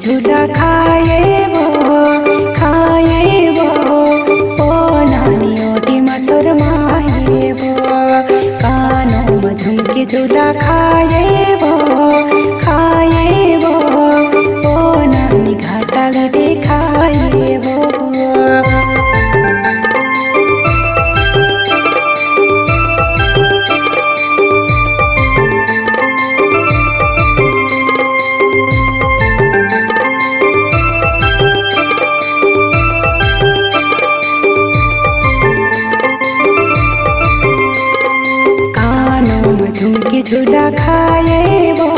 झूला खाए वो ओ नानी ओटी मसुर माए वो कानों में झुमके झूला खाए वो ओ नानी घाटाली दिखाए वो। झुमके झूला खाए वो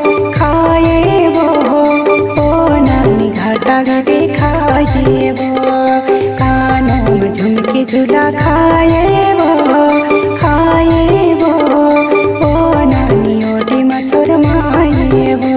ओ नानी घाटाली दिखाए वो कानों में झुमके झूला खाए वो ओ नानी ओटी मसुर माए वो।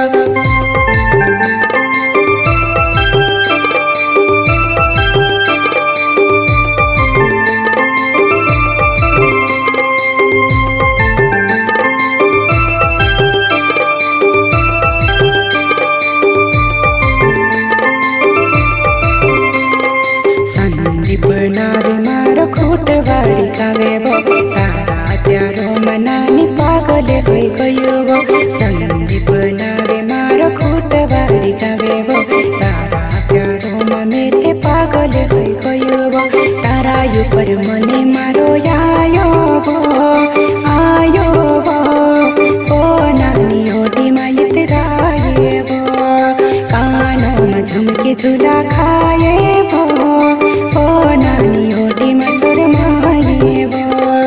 बनारे मारो खोटवाड़ी कावे वो तारा प्यारो मनानी पागल होई गयो वो संदीप नारे मारो खोटवाड़ी कावे वो तारा प्यारो मने पागल होई गयो वो तारा ऊपर मने मारो आयो वो ओ नानी ओटी माई तेराए वो कानों में झुमके झूला खाए वो ओ नानी ओटी मसुर माए वो।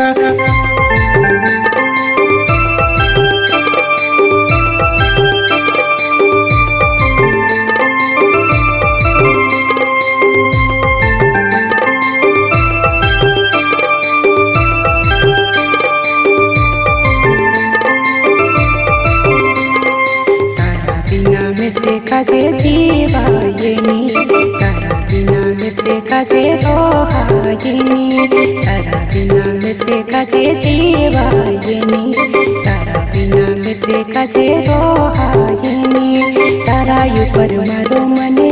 तारा बिना में से काजे जीवायनी तारा बिना में से काजे रोहायनी तारा बिना में से काजे जीवायनी तारा बिना में से काजे रोहायनी तारा ऊपर मारो मने